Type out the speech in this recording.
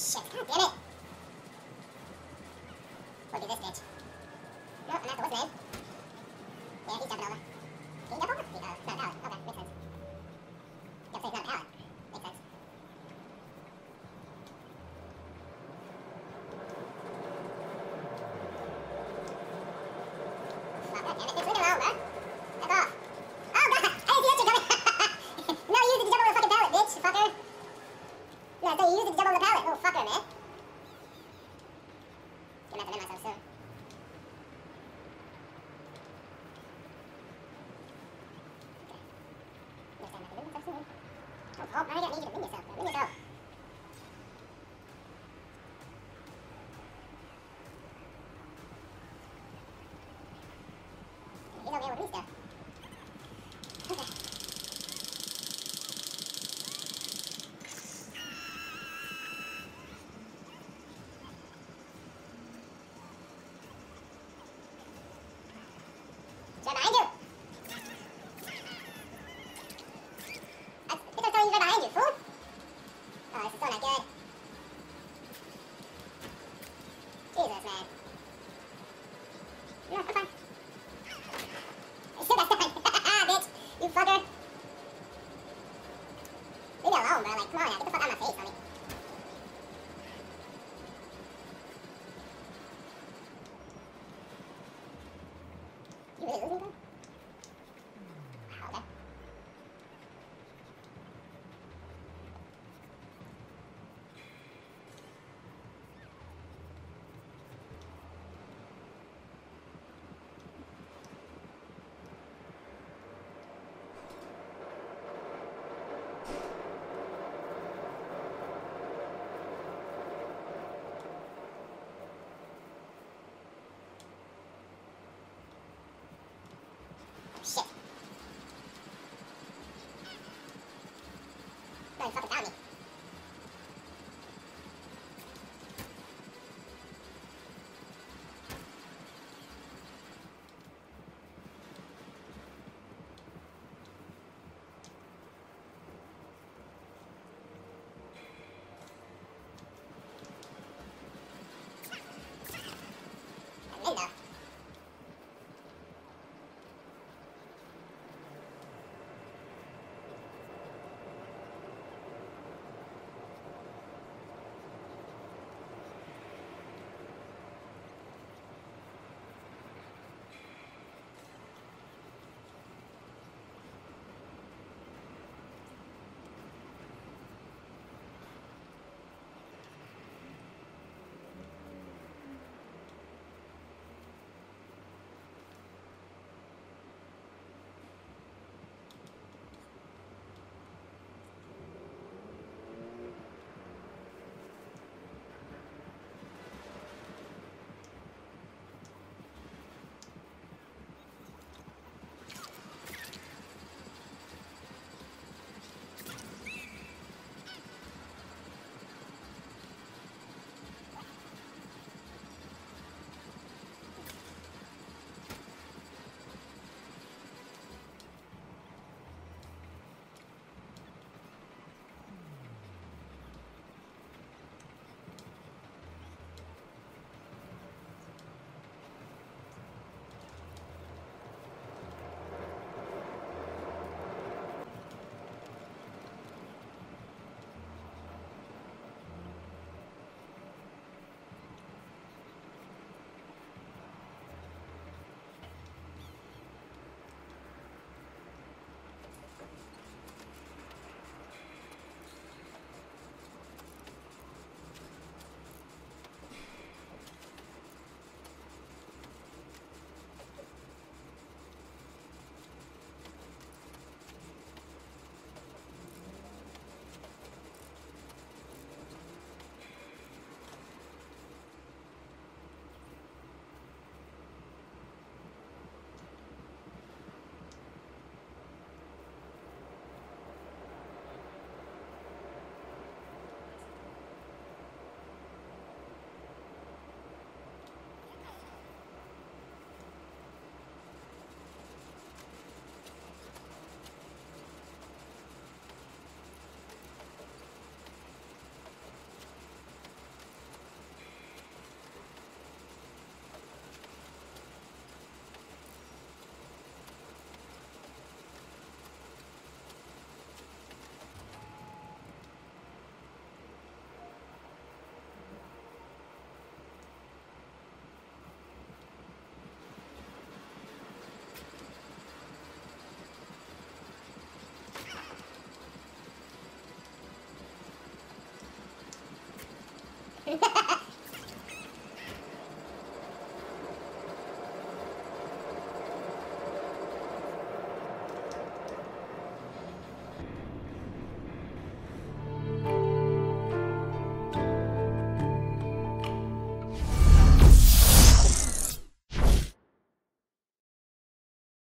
Shit, god damn it. Look at this bitch. No, I'm after what's his name? Yeah, he's jumping over. Can he jump over? It's not a pallet. Okay, makes sense. Yeah, say it's not a pallet. Makes sense. Oh, god damn it. It's leaving alone, bro. Back off. Oh, god! I didn't see that shit coming! No, you used it to jump over the fucking pallet, bitch, fucker. No, so you used it to jump over the pallet. Oh, fucker, man. I'm gonna have to minimize myself soon. Oh, I need you to win yourself. Win yourself. He's over here with me still. Okay. He's right behind you. I think I was telling you he's right behind you, fool.